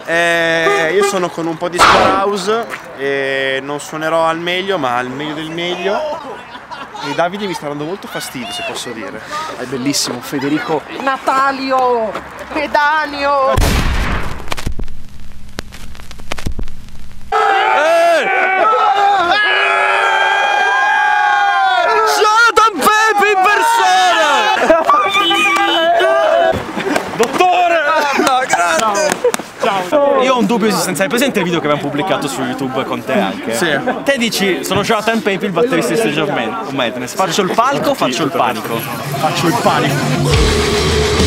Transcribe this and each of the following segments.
Io sono con un po' di Score House e non suonerò al meglio, ma al meglio del meglio. E Davide mi sta dando molto fastidio, se posso dire. È bellissimo, Federico. Natalio! Pedanio! Jonathan Pepe in persona! Dottore! Grande! Ciao. Io ho un dubbio esistenziale. Presente il video che abbiamo pubblicato su YouTube con te anche? Sì. Te dici, sono Jonathan Pepe, il batterista di Stage of Madness. Faccio il palco o faccio il panico? Faccio il panico.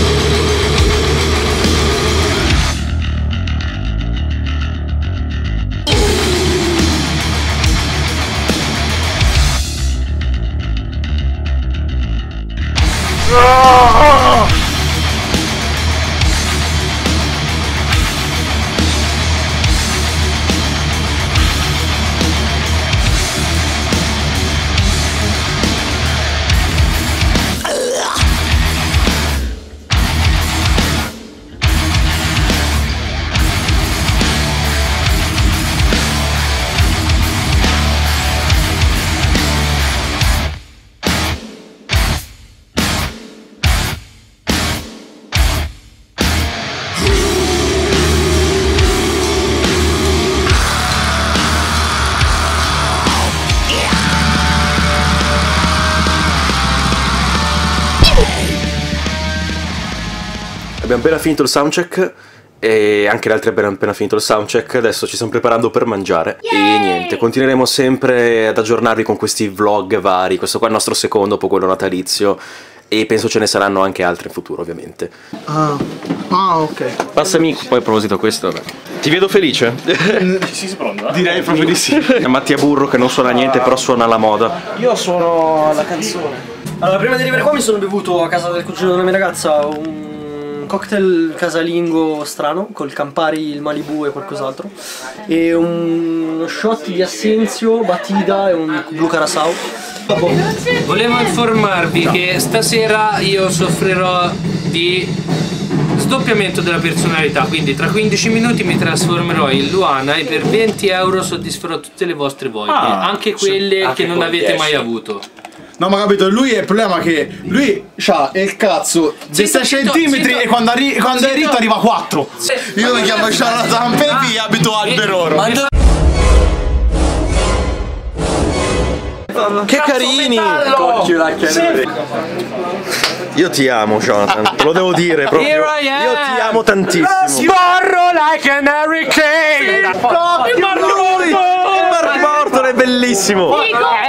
Abbiamo appena finito il soundcheck e anche gli altri abbiamo appena finito il soundcheck, adesso ci stiamo preparando per mangiare. E niente, continueremo sempre ad aggiornarvi con questi vlog vari, questo qua è il nostro secondo dopo quello natalizio e penso ce ne saranno anche altri in futuro ovviamente. Ok. Passami poi a proposito a questo, vabbè. Ti vedo felice? Si spronda? Direi proprio di sì. Mattia Burro che non suona niente però suona alla moda. Io suono la canzone. Allora, prima di arrivare qua mi sono bevuto a casa del cugino della mia ragazza un cocktail casalingo strano col Campari, il Malibu e qualcos'altro e uno shot di Assenzio, Batida e un Blu Carasau. Volevo informarvi che stasera io soffrirò di sdoppiamento della personalità, quindi tra 15 minuti mi trasformerò in Luana e per 20 euro soddisferò tutte le vostre voglie, anche quelle che non avete mai avuto. No, ma capito, lui è il problema che lui c'ha il cazzo di 6 centimetri e quando è ritto arriva a 4. Io mi chiamo Jonathan Pepe e abito a Alberoro. Che carini! Io ti amo Jonathan, te lo devo dire proprio. Io ti amo tantissimo. Sbarro like an hurricane! Il Mar Morto è bellissimo!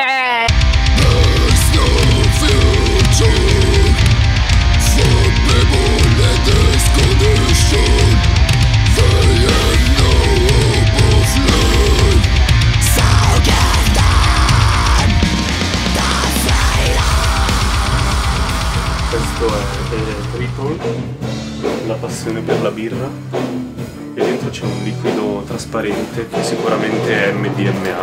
Questo è Triple, la passione per la birra, e dentro c'è un liquido trasparente che sicuramente è MDMA.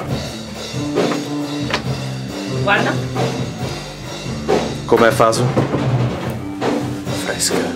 Guarda. Com'è Faso? Fresca.